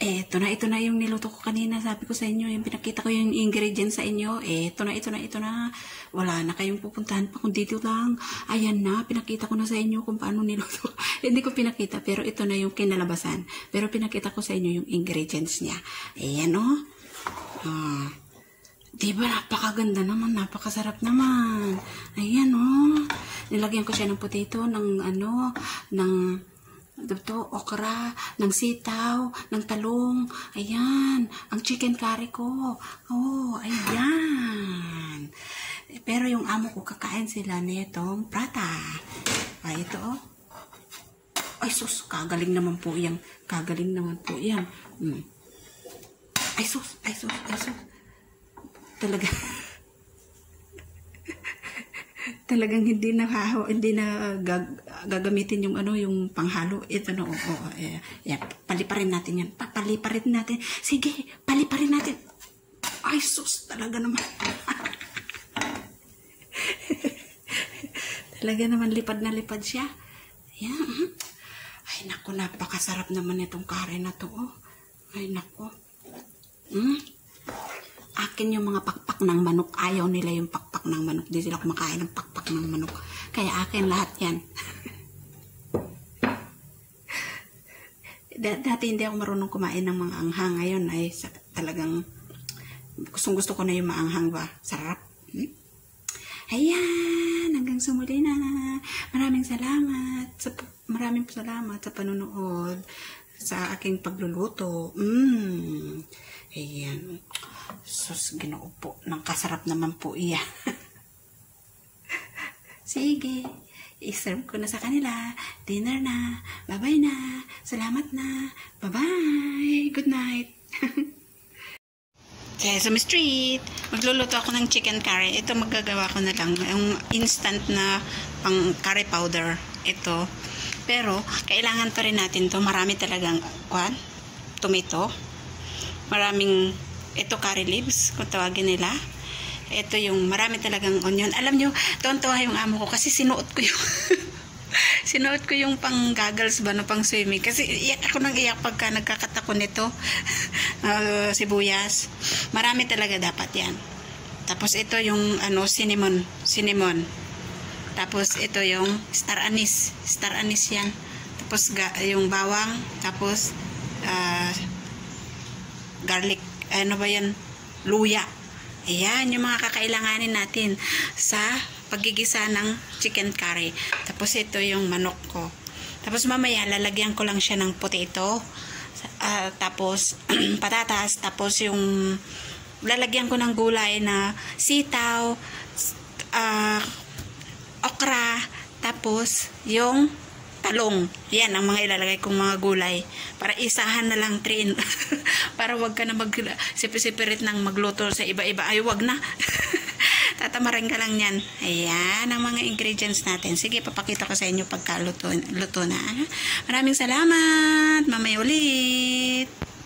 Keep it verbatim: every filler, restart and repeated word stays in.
Eto na, ito na yung niluto ko kanina. Sabi ko sa inyo, yung pinakita ko yung ingredients sa inyo. Eto na, ito na, ito na. Wala na kayong pupuntahan pa kung dito lang. Ayan na, pinakita ko na sa inyo kung paano niluto. Hindi ko pinakita, pero ito na yung kinalabasan. Pero pinakita ko sa inyo yung ingredients niya. Ayan o. Oh. Ah. Diba, napakaganda naman, napakasarap naman. Ayan o. Oh. Nilagyan ko siya ng potato, ng ano, ng dito, okra, ng sitaw, ng talong. Ayan, ang chicken curry ko. Oh, ayan. Pero yung amo ko, kakain sila nitong prata. Ay, ito oh. Ay, sus, kagaling naman po yan. Kagaling naman po yan. Hmm. Ay, sus, ay, sus, ay, sus. Talaga. Talagang hindi na haho, hindi na gag, gagamitin yung ano, yung panghalo. Ito no, oh, oh, eh, yeah, paliparin natin yan. Papaliparin natin. Sige, paliparin natin. Ay, sus, talaga naman. Talaga naman, lipad na lipad siya. Ayan. Ay, naku, napakasarap naman itong curry na to, oh. Ay, naku. Hmm? Akin yung mga pakpak ng manok. Ayaw nila yung pakpak ng manok. Di sila kumakain ng pakpak ng manok. Kaya akin lahat yan. Dati hindi ako marunong kumain ng mga anghang. Ngayon ay talagang gustong gusto ko na yung maanghang ba. Sarap. Hmm? Ayan. Hanggang sumuli na. Maraming salamat. Sa, maraming salamat sa panonood sa aking pagluluto. Mmm. Ayan. Sus, ginoo po. Nang kasarap naman po iya. Sige. I-serve ko na sa kanila. Dinner na. Bye-bye na. Salamat na. Bye-bye. Good night. Sesame Street. Magluluto ako ng chicken curry. Ito magagawa ko na lang. Yung instant na pang curry powder. Ito. Pero, kailangan pa rin natin to. Marami talagang, kwan? Tomato. Maraming, ito curry leaves, kung tawagin nila. Ito yung, marami talagang onion. Alam nyo, tuwan-tuwa yung amo ko kasi sinuot ko yung, sinuot ko yung pang goggles ba, no, pang swimming. Kasi iyak ako nang iyak pagka nagkakatako nito. uh, sibuyas. Marami talaga dapat yan. Tapos ito yung, ano, cinnamon. Cinnamon. Tapos ito yung star anise. Star anise yan. Tapos ga, yung bawang. Tapos, ah, uh, garlic, ano ba yan? Luya. Ayan, yung mga kakailanganin natin sa paggigisa ng chicken curry. Tapos ito yung manok ko. Tapos mamaya, lalagyan ko lang siya ng potato. Uh, tapos, patatas. Tapos yung, lalagyan ko ng gulay na sitaw, uh, okra. Tapos, yung talong. Yan ang mga ilalagay kong mga gulay. Para isahan na lang train. Para wag ka na mag sipi-sipirit ng magluto sa iba-iba. Ay, wag na. Tatamarin ka lang yan. Ayan ang mga ingredients natin. Sige, papakita ko sa inyo pagka luto, luto na. Maraming salamat. Mamaya ulit.